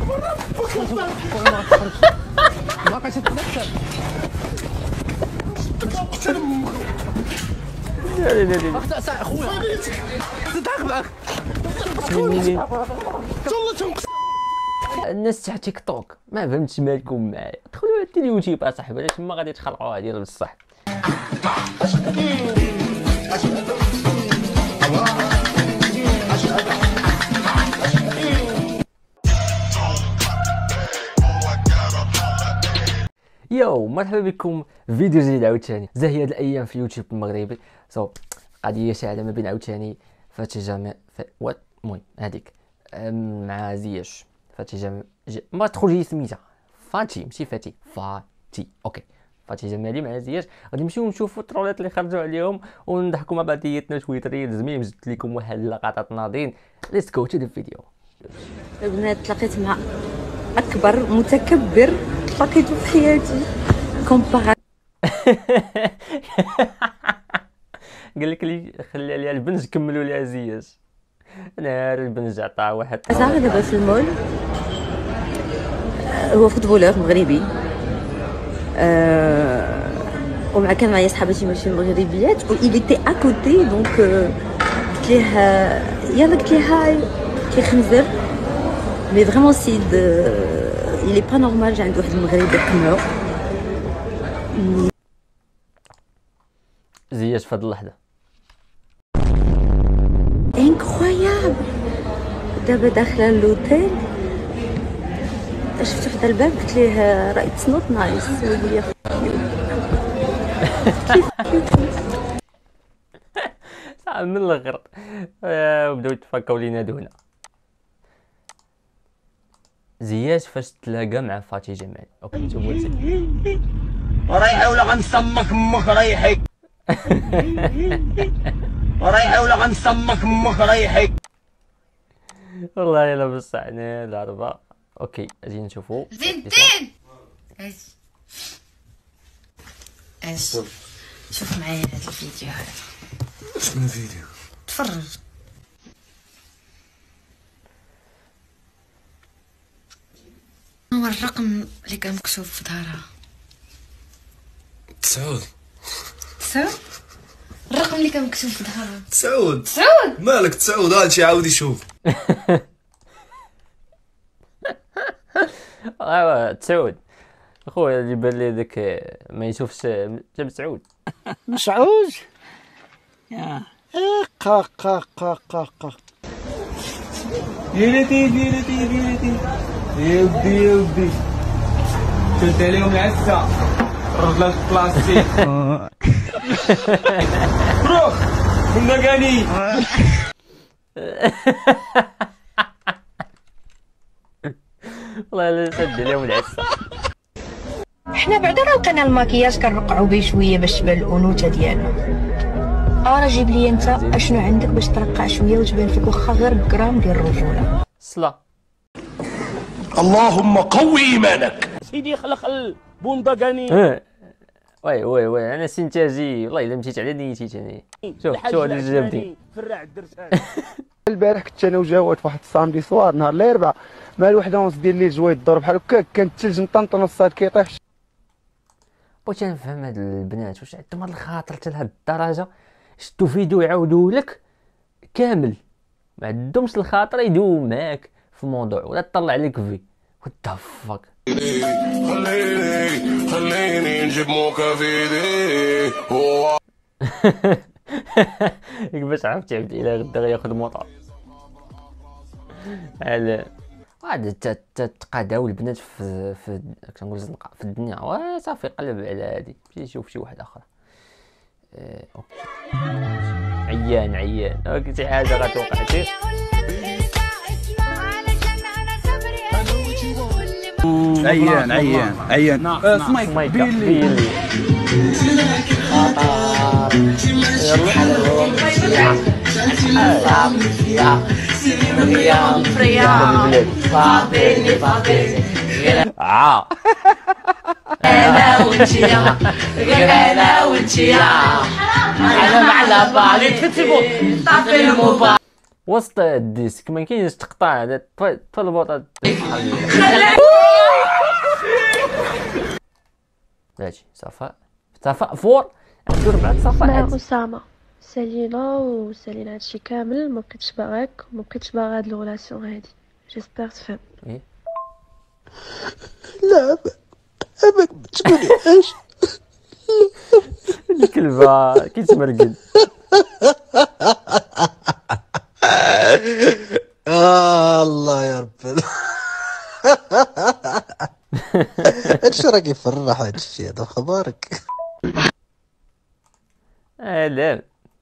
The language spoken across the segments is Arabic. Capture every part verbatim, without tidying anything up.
ما بقاش تتنفس. لا لا لا لا اخطا ساعه خويا تضحك. الناس تاع تيك توك ما فهمتش مالكم معايا، دخلوا على اليوتيوب اصاحبي، علاش تما غادي تخلعوها ديال بصح. يو مرحبا بكم في فيديو جديد عاوتاني. زاهي هاد الايام في اليوتيوب المغربي سو قضيه شاعله ما بين عاوتاني فاتي جامع ف... وات المهم هذيك مع زياش فاتي جامع ج... ما تخرجي سميتها فاتي ماشي فاتي فاتي اوكي فاتي جمالي مع زياش. غادي نمشيو نشوفوا الترولات اللي خرجوا عليهم ونضحكوا مع بعضياتنا شويه ريلز. ميم جبت لكم واحد اللقطات ناضين. ليتس جو تو ذا فيديو. البنات تلاقيت مع اكبر متكبر لقيته في حياتي كومبارا. قال لك لي خلي عليها البنج كملوا ليها زياش. نهار البنج عطاه واحد زعما دابا في المول. هو فوتبولور مغربي أه ومع كان معايا صحاباتي ماشي مغربيات و il était à côté donc قلت ليه يلا قلت ليه هاي كيخنزر مي فريمون سيد il est pas normal. جا عند واحد المغربي قمعو زياش في هاد اللحظه انكرويابل. دابا داخله لوتيل شفت وحده الباب قلت ليه راه اتس نوت نايس ويقول لي صعب من الاخر. وبداو يتفكاو لينا دونا. زياش فاش تلاقى مع فاتي جمال اوكي نشوفوا زياش رايحه ولا غنسمك امك رايحك رايحه ولا غنسمك امك رايحك. والله الا بصح انا العربه اوكي اجي نشوفوا زينتين. اش اش شوف معايا هذا الفيديو هذا. شنو فيديو؟ تفرج. هو الرقم اللي كان مكتوب في ظهرها تسعود. تسعود؟ الرقم اللي كان مكتوب في ظهرها تسعود. تسعود مالك تسعود؟ هادشي عاود يشوف. ايوا تسعود اخويا اللي بان لي داك ما يشوفش جاب سعود. مسعود يا قا قا قا قا قا ديرتي ديرتي ديرتي يا ودي يا ودي شد عليهم العسه رجلات بلاستيك روح كنا كاني. والله الا شد عليهم العسه. حنا بعدا راه لقينا الماكياج كنرقعو به شويه باش تبان الانوثه ديالنا. اه جيب لي انت اشنو عندك باش ترقع شويه وتبان فيك واخا غير بكرام ديال الرجوله. صلا اللهم قوي ايمانك. سيدي خلق البوندقاني. اه وي وي وي انا سنتاجي والله الا مشيت على نيتي ثاني. شوف شوف هذا الجامدين. فرع الدرسان. البارح كنت انا وجواد في واحد السامدي سوار نهار الاربعاء مع الوحده ونص ديال الليل جويد الدور بحال هكا كان الثلج مطنطن والصاد كيطيح. بغيت نفهم هاد البنات واش عندهم هاد الخاطر حتى لهاد الدرجه شدوا فيديو يعاودوا لك كامل ما عندهمش الخاطر يدوم معاك في الموضوع ولا تطلع عليك فيه. وات ذا فاك. خليني خليني نجيب موكا فيدي هو ياك باش عرفت عبد الى غدا غياخذ موطور على عاد تتقاداو البنات في في كنقول الزنقه في الدنيا وصافي قلب على هادي مشي يشوف شي واحد اخر. اه اوكي عيان عيان اوكي شي حاجه غتوقع شي عيان عيان عيان سمايك بيلي اه انا وانت يا انا وانت يا على على بالي طفي الموبايل. وسط الديسك ما كاينش تقطع طلبات ماشي. صفاء صفاء فور عنده ربعة صفاء. لا أسامة سالينا وسالينا هادشي كامل، ما بقيتش باغاك وما بقيتش باغا هاد الغولاسيون هادي. جيسبر تفهم. إيه؟ لا ابك تقولي ايش الكلبة كيتمرقد. آه الله يا رب. هادشي راه كيفرح هادشي هذا خبارك. اه لا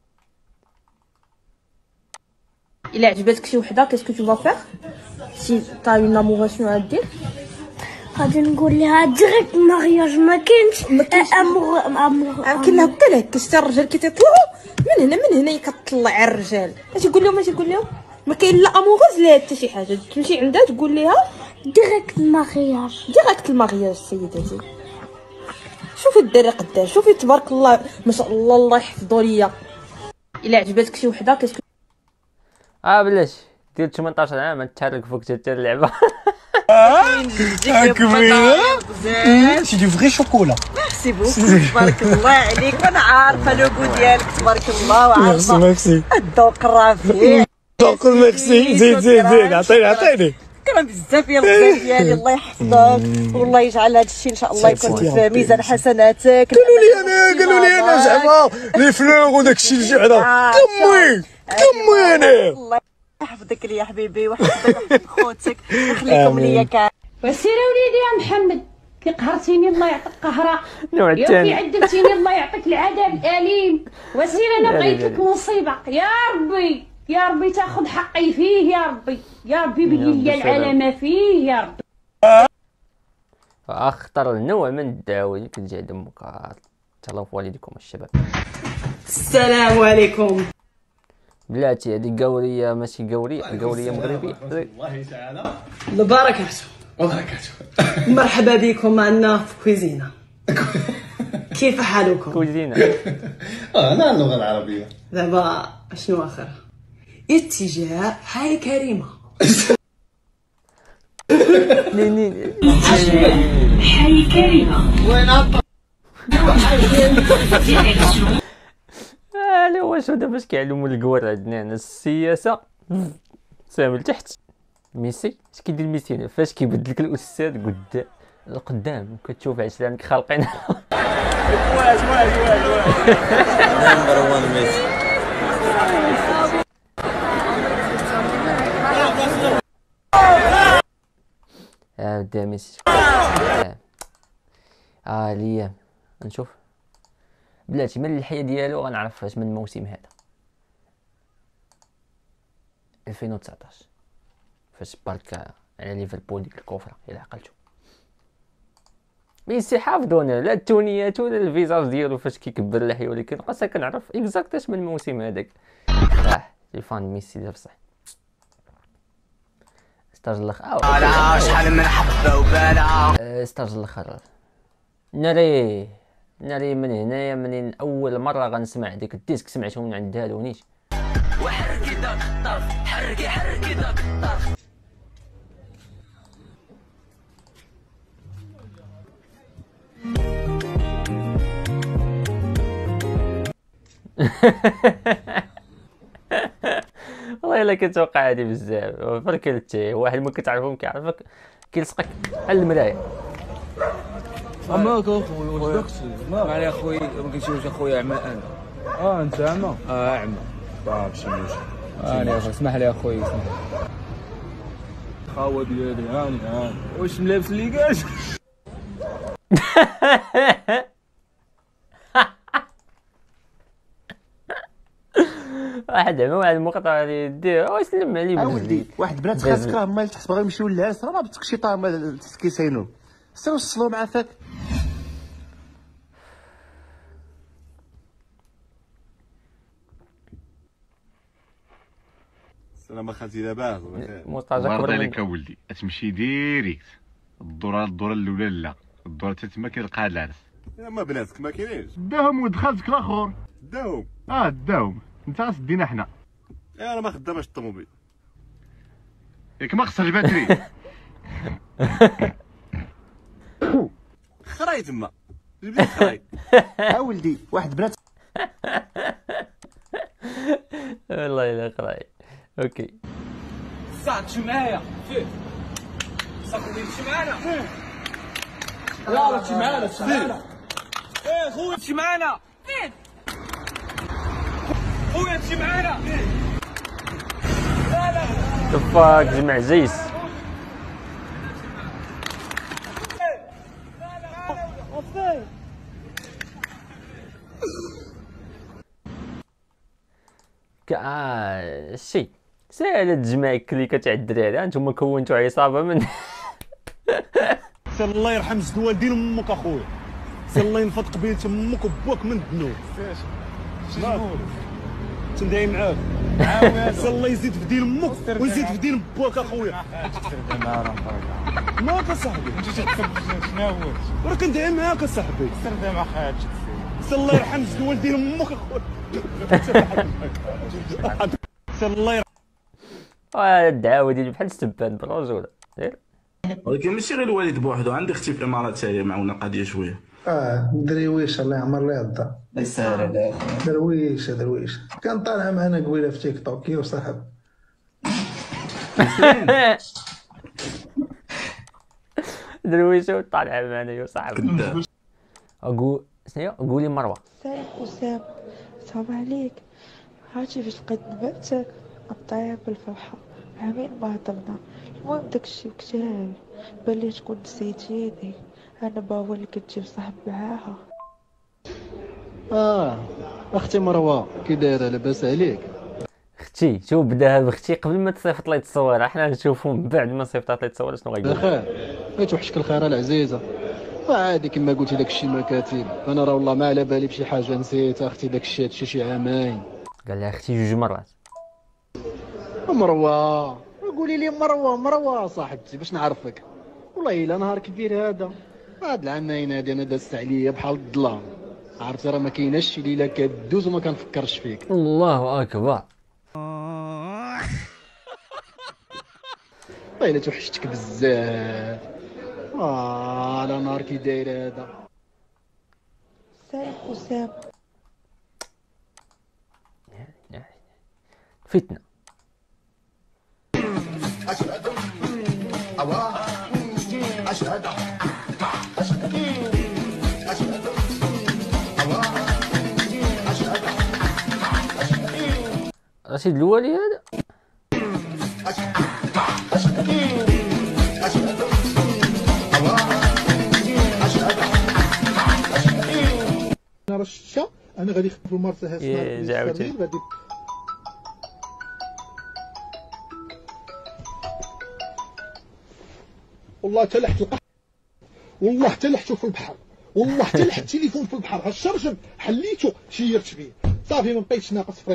الا عجبتك شي وحده كاسكو تو فا فير سي تا اون اموغاسيون ا دير؟ غادي نقول لها ديريكت مارياج، ما كاينش امور امور. كاين لها هكا لك كاش الرجال كيطلعوا من هنا من هنا كتطلع الرجال. اش تقول لهم اش تقول لهم؟ ما كاين لا اموغوز لا حتى شي حاجه. تمشي عندها تقول لها ديريكت مارياج. ديريكت المارياج سيداتي. شوفي الدري قداش، شوفي تبارك الله ما شاء الله الله يحفظو ليا. الا عجبتك شي وحده كاسكو اه بلاش دير ثمنطاش عام تحرك فوق حتى اللعبه. سي دو فري شوكولا. ميرسي بوكو تبارك الله عليك. وانا عارفه لو كو ديالك تبارك الله وعارفه ميرسي. الذوق الرفيع. دوك ميرسي. زيد زيد زيد عطيني عطيني. كرم بزاف يا بزاف ديالي. الله يحفظك والله يجعل هذا الشيء ان شاء الله يكون في ميزان حسناتك. قالوا لي انا قالوا لي انا زعما لي فلور وداك الشيء اللي جعنا كمي كمي انا. الله يحفظك لي يا حبيبي ويحفظك ويحفظ خوتك ويخليكم ليا كاع. وسير وليدي يا محمد كي قهرتيني الله يعطيك قهره. نوع يا الثاني كي عذبتيني الله يعطيك العذاب الاليم. وسير انا بغيت لك مصيبه يا ربي يا ربي تاخذ حقي فيه يا ربي يا ربي بلي العلامه فيه يا ربي. اخطر نوع من الدعوه اللي كتجي عند امك. تهلاو في والديكم الشباب. السلام عليكم. بلاتي هذه قوريه ماشي قوريه، قوريه مغربيه. الله تعالى البركه وبركاته. مرحبا بكم معنا في كويزينه. كيف حالكم؟ كوزينه. اه انا اللغه العربيه دابا شنو اخر؟ اتجاه حي كريمه. نيني حي كريمه وين عطا لا واش هذا باش كيعلموا الكوار عندنا هنا السياسه. سامي لتحت. ميسي اش كيدير ميسي هنا فاش كيبدل لك الاستاذ قدام القدام كتشوف عشرانك خالقين. واش واش واش واش نمبر واحد ميسي. اه بدا ميسي. اه, آه ليا نشوف بلاتي من الحياه ديالو غنعرف فاش من الموسم هذا ألفين وتسعطاش فاش بارك على ليفربول ديك الكفره الى عقلتو. ميسي حافظونا لا التونيات ولا الفيزاج ديالو فاش كيكبر اللحيه، ولكن خاصها كنعرف اكزاكت اش من الموسم هذاك. اه لي فان ميسي دابا بصح ستاج الاخر. اه شحال من حبه وبالا ستاج الاخر ناري ناري من هنايا منين اول مره غنسمع ديك الديسك سمعته من عند هالونيش. وحركي داك الطرف حركي حركي داك الطرف. والله الا كتوقع هادي بزاف فرك التي واحد ما كتعرفهم كيعرفك كيلصقك على المرايه. عماك اخويا واش داكشي ما على اخويا ما كنشوفش اخويا عمى انا. اه انت عمى؟ اه عمى صافي شي مشكل. انا اخويا اسمح لي اخويا اسمح لي. خاوه ديالي هاني هاني واش ملابس لي كاش. واحد عمى واحد المقطع اللي دير واش سلم عليه ولدي واحد بنات خاصك راه هما اللي تحت باغي يمشيو للعرس راه ما بتك شي طامه كيساينو سير وصلوا مع فاك. السلام اخاتي لاباس مونتاج اكبر عليك اولدي تمشي ديريكت الدوره الدوره الاولى لا الدوره الثالثه ما كيلقاها العرس. ما بناتك ما كاينينش داهم ولد خالتك الاخر داهم اه داهم انت غتدينا حنا انا ما خداماش الطوموبيل. ياك ما خسر الباتري. خراي تما جبت خراي. ها ولدي واحد بنات والله الا خراي. اوكي صاحبي تمشي معايا فيه صاحبي تمشي معانا فيه يلا تمشي معانا تمشي معانا ايه خويا تمشي معانا فين خويا تمشي معانا فين لا لا تفاك جمع زيس. كا شي ساهلة تجمع الكليكة تاع الدراري. انتوما كونتو عصابة من سير الله يرحم جد والدين امك اخويا. سير الله ينفض قبيلة امك وباك من الذنوب. شنو تندعي معاك. سير الله يزيد في دين امك ويزيد في دين باك اخويا. ماك اصاحبي انت تتسب شنو هو راه كندعي معاك اصاحبي. سير مع خالتك سير الله يرحم جد والدين امك اخويا. سير الله يرحم. هذا الدعاوة ديالي بحال السبان بالرجولة. ولكن ماشي غير الوالد بوحدو، عندي اختي في الامارات تاهي معونا قضيه شويه. اه درويش الله يعمر ليه الدار. الله يسهل عليك. درويش درويش كان طالع معنا قبيله في تيك توك يا صاحب. درويش طالع معنا يا صاحب. اقول شنو قولي مروه. سلام وسام صعب عليك. عرفتي فاش لقيت نباتك نطير بالفرحه عامين ما هضرنا. المهم داكشي كتاب بان لي تكون نسيتيني. انا باوا اللي كتجيب صاحب معاها. اه اختي مروه كي دايره لاباس عليك؟ اختي شوف بداها باختي قبل ما تصيفط لي التصويره. حنا نشوفو من بعد ما صيفطات لي التصويره شنو غيقول. بخير غيتوحشك الخير العزيزه. وعادي كما قلتي داكشي ما كاتب. انا راه والله ما على بالي بشي حاجه نسيت اختي. داكشي هادشي شي عامين. قال لها اختي جوج مرات. مروه قولي لي مروه مروه صاحبتي باش نعرفك. والله الا نهار كبير هذا. هاد العامين هادي انا دازت عليا بحال الظلام. عرفتي راه ما كايناش شي ليله كدوز وما كنفكرش فيك. الله اكبر. والله الا توحشتك بزاف. اه على نهار كي داير هذا. سلام وسام. فتنه. أشهد الله أشهد أشهد أشهد الله أشهد رشيد الولي هذا. أشهد أشهد أشهد الله أشهد أشهد. انا رشا انا غادي نخدم في المرسى يا غادي والله تلحت القهوة. والله تلحتو في البحر. والله تلحت التليفون في البحر. هالشرشم حليتو شيرت بيه صافي ما بقيتش ناقص فريم.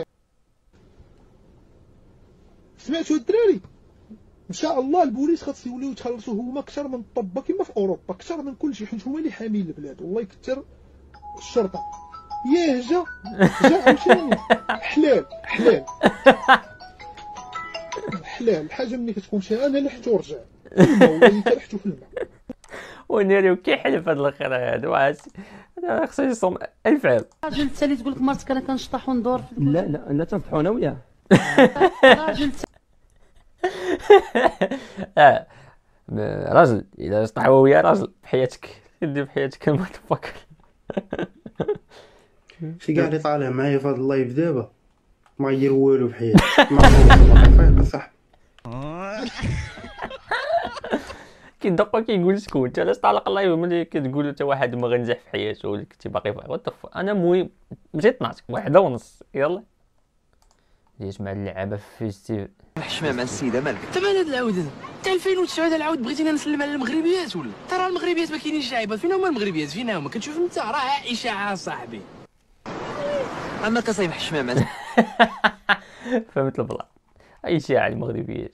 سمعتوا الدراري ان شاء الله البوليس خاص يوليو يتخلصوا هما اكثر من الطبه كما في اوروبا اكثر من كل شيء حيت هما اللي حامين البلاد. والله يكثر الشرطه. ياه جا جا عاوتاني حلال حلال حلال. الحاجه ملي كتكون شي انا لحت ورجع الماء هو اللي تلحتو في الماء. وناري كيحلف هاد الاخر هذا واش انا خصو يصوم ألف عام. راجل الثاني تقول لك مرتك انا كنشطح وندور في لا لا لا تنصحوا انا وياه. راجل اه راجل اذا شطح هو وياه راجل بحياتك دير بحياتك ما تفكر. شي كاع اللي طالع معايا في هذا اللايف دابا ما يدير والو في حياته. ما صح كيدق كيقول شكون انت علاش طالق اللايف ملي كتقول حتى واحد ما غنجح في حياته ولا كنتي باقي وات انا المهم مشيت نعطيك واحده ونص يلا ديت مع اللعابه في فيستيفال. حشمه مع السيده مالك انت مال هاد العود هذا انت ألفين وتسعة العود بغيتينا نسلم على المغربيات ولا ترى المغربيات ما كاينينش لعيبات. فين هما المغربيات فين هما كتشوف انت راه اشاعه صاحبي. اما كصايب حشمه مع فهمت البلان اي شيء على المغربيات.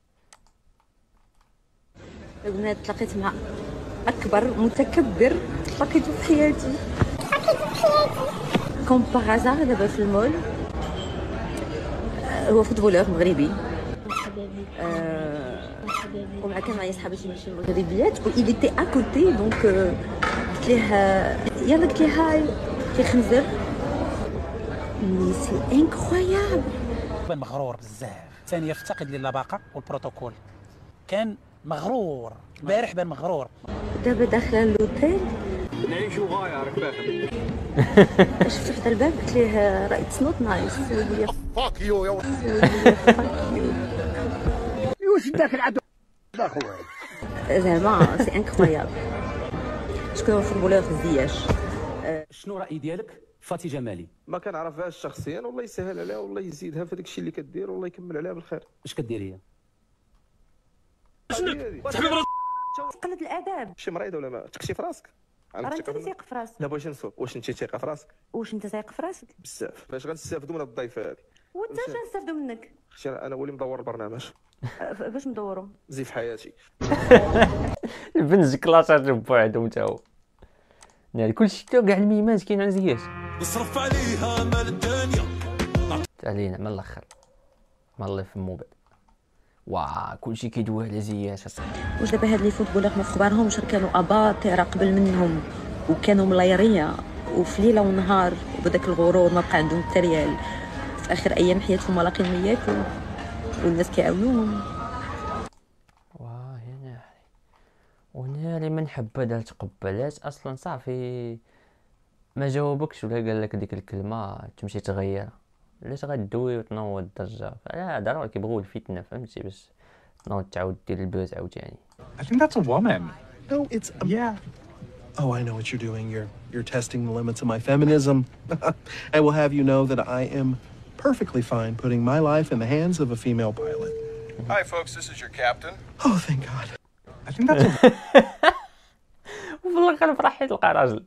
البنات تلاقيت مع اكبر متكبر لقيته في حياتي. لقيته في حياتي كوم باغازار دابا في المول هو فوتبولور مغربي. ومع كان معايا صحاباتي ماشي مغربيات و il était à côté donc قلت ليه يلا قلت ليه هاي كيخنزر مي سي انكرويابل. كان مغرور بزاف. ثانيا افتقد لي اللباقه والبروتوكول. كان مغرور البارح بان مغرور. دابا داخله لوتيل نعيشو غايه راك فاهم. شفت فتح الباب قلت ليه راه اتس نوت نايس. فاك يو يا واش داك العدو زعما سي انكرويابل. شكون هو الفوتبولور زياش؟ شنو الراي ديالك فاتي جمالي؟ ما كنعرفهاش شخصيا والله يسهل عليها والله يزيدها في داك الشيء اللي كدير والله يكمل عليها بالخير. اش كدير هي؟ شنو تحبيب راسك قلة الاداب. شي مريضه ولا ما تكشي في راسك؟ راه انت ثقة في راسك. لا بغيتش نسول واش انت ثقه في راسك؟ واش انت ثايق في راسك؟ بزاف. فاش غنستافدوا من الضيفه هذه؟ وانت اش غنستافدوا منك؟ اختي انا هو اللي مدور البرنامج. باش ندوروا؟ زيف حياتي. البنت كلاصات بوحدهم تا هو. يعني كلشي كاع الميمات كاين عن زياش. نصرف عليها مال الدنيا. علينا من الاخر. من الله يفهمو بعد. واه كلشي كيدوي على زياش اصاحبي. واش دابا هاد لي فوتبولور ما خبارهمش كانوا اباطره قبل منهم وكانوا ملايريه وفي ليله ونهار وبداك الغرور ما بقى عندهم حتى ريال. في اخر ايام حياتهم باقيين ياكلوا والناس كيعاونوهم. واه يا ناري وناري من حبه دار تقبلات اصلا صافي ما جاوبكش ولا قال لك ديك الكلمه تمشي تغيرها. علاش غدوي وتنوض الضجه؟ لا ضروري كيبغيو الفتنه فهمتي باش تنوض تعاود دير البوز عاوتاني. I think that's a woman. No, it's a... Yeah. Oh, I know what you're doing. You're you're testing the limits of my feminism. I will have you know that I am perfectly fine putting my life in the hands of a female pilot. Hi, folks. This is your captain. Oh, thank God. I think that's a... والله كان فرح تلقى راجل.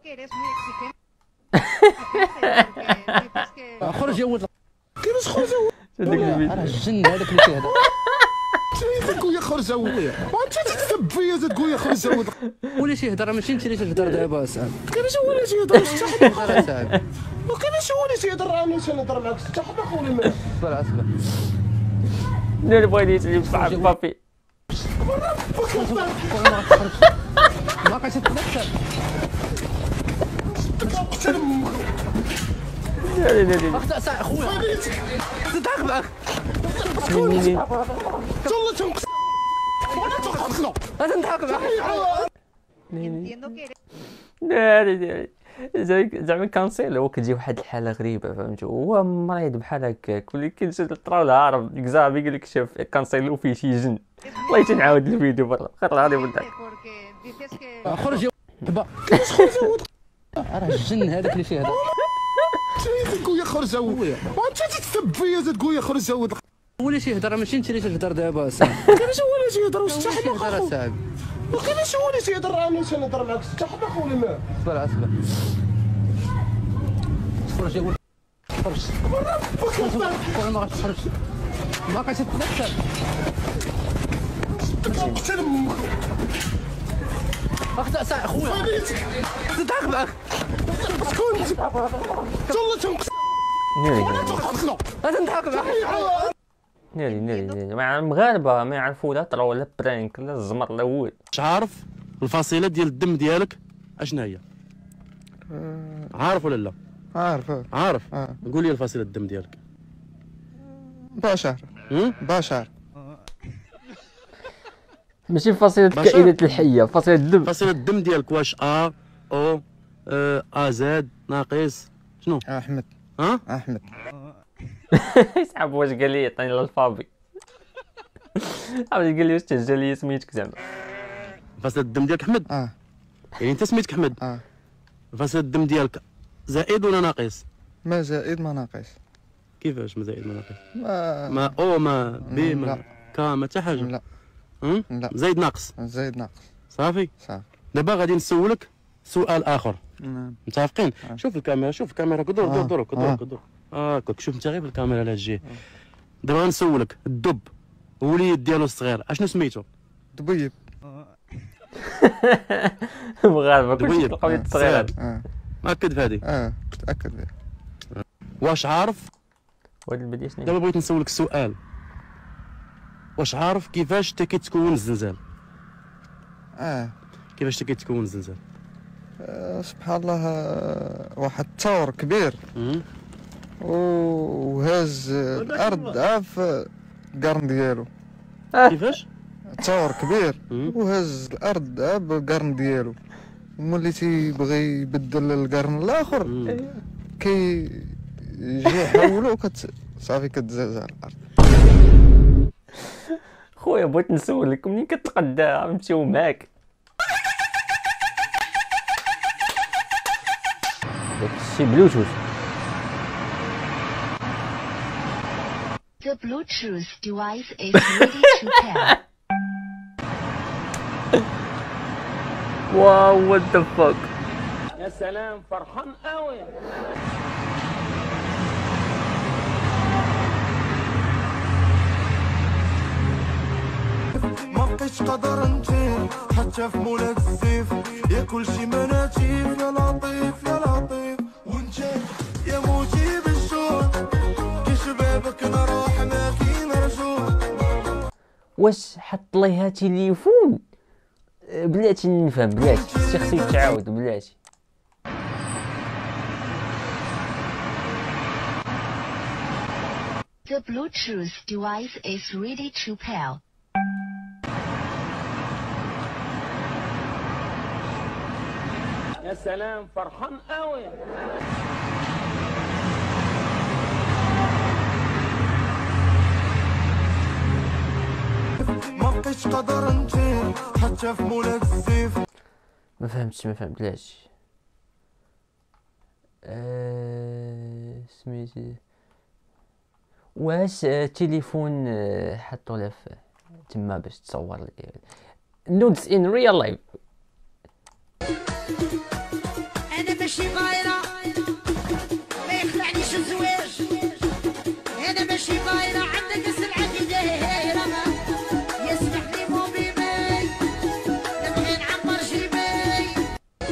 خرج يا ولد. كيفاش خرج يا ولد؟ راه الجن هذاك اللي كيهضر. شنو تقول يا خرج يا ولد؟ وانت تتسب فيا تقول يا خرج يا ولد. ولاش يهضر ماشي انت اللي تهضر دابا اصاحبي. كيفاش ولاش يهضر شحال اصاحبي؟ وكيفاش ولاش يهضر انا واش نهضر معاك حتى حبه خويا ما. اصبر اصبر. ندير بغيتي تلي بصاحب بابي. ما بقيتش تتذكر. ناري ناري. اختا ساعه خويا. تضحك معاك. شكون؟ والله تنقص. وانا تنقصنا. انا نضحك معاك. ناري ناري. زعما كانسيل هو كتجي واحد الحاله غريبه فهمتي هو مريض بحال هكاك ولي كنشد الطراو العرب كزابي قال لك شاف كانسيلو فيه شي جن. والله تنعاود الفيديو برا خير الغادي بداك. خرج دابا. كيفاش خرج يا ولد؟ راه الجن هذاك اللي فيه هذا. شنو تقول يا خرج يا ولد؟ وانت تتسب فيا تقول يا خرج يا ولد. ولاش يهضر ماشي انت اللي تهضر دابا اصاحبي. كيفاش ولاش يهضر واش حتى حبه خويا اصاحبي. وكيفاش ولاش يهضر انا واش نهضر معاك حتى حبه خويا ما. اصبر اصبر. خرج يا ولد. خرج. خويا ما غاتخرج. ما بقيتش تتذكر. تقتل امك. اختا ساعه خويا. تضحك معاك. شكون انت؟ والله تنقص. ناري انا نضحك معاك. ناري ناري ناري مع المغاربه ما يعرفوا لا طرو لا برانك لا الزمر لا والو. واش عارف الفصيله ديال الدم ديالك اشنا هي؟ عارف ولا لا؟ عارف عارف آه. قول لي الفصيله الدم ديالك. بشر بشر ماشي فصيله الكائنات الحيه فصيله الدم. فصيله الدم ديالك واش ا او ا زد ناقص شنو؟ احمد. ها احمد. يسحب واش قال لي عطيني الالفابي. عاود قال لي واش تهجى لي سميتك زعما. فصيله الدم ديالك احمد؟ اه يعني انت سميتك احمد؟ اه فصيله الدم ديالك زائد ولا ناقص؟ ما زائد ما ناقص. كيفاش ما زائد ما ناقص؟ ما ما او ما بي ما كا ما حتى حاجه. لا لا زايد ناقص. زايد ناقص. صافي صافي. دابا غادي نسولك سؤال اخر. نعم. متفقين؟ آه. شوف الكاميرا شوف الكاميرا دور دور دور دور دور هاكاك آه. شوف انت غير بالكاميرا على الجهه. دابا غنسولك الدب وليد ديالو الصغير اشنو سميتو؟ دبيب. مغاربه كلشي تلقاو وليد الصغير. مأكد في هذه؟ اه متاكد بها. واش عارف خويا البديه شنو دابا بغيت نسولك سؤال، واش عارف كيفاش حتى كيتكون الزلزال؟ اه كيفاش حتى كيتكون الزلزال؟ آه، سبحان الله، آه، واحد الثور كبير وهاز الارض عاف القرن ديالو. كيفاش؟ ثور كبير وهاز الارض عاف القرن ديالو، ملي تيبغي يبدل القرن الاخر كي يجي يحولو كت صافي كتزلزل الارض. خويا بغيت نسولك منين كتقدى نمشيو معاك؟ داكشي بلوتوث. The Bluetooth device is ready to pair. واو وات ذا فاك. يا سلام فرحان قوي. ما بقيتش قادر نجيب حتى في مولات الزيف، يا كلشي مناتيف يا لطيف يا لطيف، وانت يا موتي بالشوق كي شبابك نروح ما كاين رجوع. واش حط ليها تليفون؟ بلاتي نفهم بلاتي شي خصك تعاود بلاتي. The Bluetooth device is ready to pair. يا سلام فرحان قوي. ما بقيتش قادر نجيب حتى في مولات الزيف. ما فهمتش ما فهمتلاش. أه... سميتي واش التليفون حطوا له تما باش تصور لي نودز ان ريال لايف. انا ماشي غايره ما يخلعنيش الزواج، انا ماشي غايره عندك السلعه في دايره، يسمح لي موبي باي نبغي نعمر جيبي.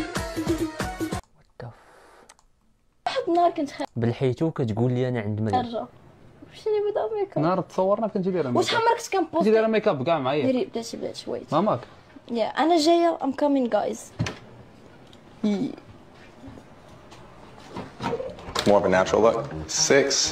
واحد النهار كنت خا بالحيتو كتقول لي انا عند مريم خارجه مشيني بدا ميك اب. نهار تصورنا كنتي دايره واش عمرك كنت كنبوست كنتي دايره ميك اب كاع معايا؟ ديري بلاتي بلاتي ويت ماماك يا انا جايه ام كامين جايز. More of a natural look. Six.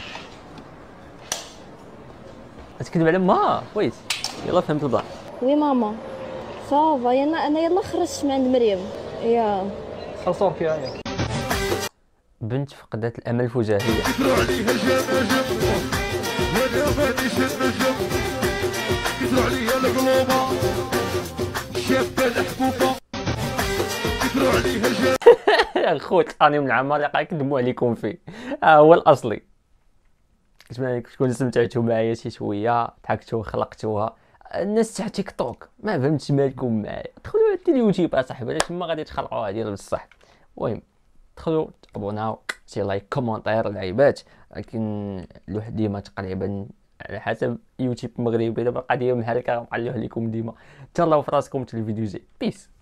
تكذب على ما ويت يلا فهمت البعض. وي ماما صافا يلا انا يلا خرجت من عند مريم. يا صور فيها ياك بنت فقدت الامل فجائيا. كثروا عليها جاب جاب وانا غادي شاد جاب، كثروا عليها القلوبه شابه الحبوبه، كثروا عليها جاب. خوت القاني من العمالقه يكذبوا عليكم فيه، ها هو الاصلي. كنتمنى تكونوا استمتعتوا معايا شي شويه، ضحكتوا خلقتوها. الناس تاع تيك توك ما فهمتش مالكم معايا، دخلوا على اليوتيوب اصاحبي علاش تما غادي تخلقوها ديال بصح. المهم دخلوا تابوناو شي لايك كومونتير العيبات، لكن الواحد ديما تقريبا على حسب يوتيوب مغربي دابا القضيه محالكه نقلوها لكم ديما. تهلاو في راسكم حتى الفيديو جاي. بيس.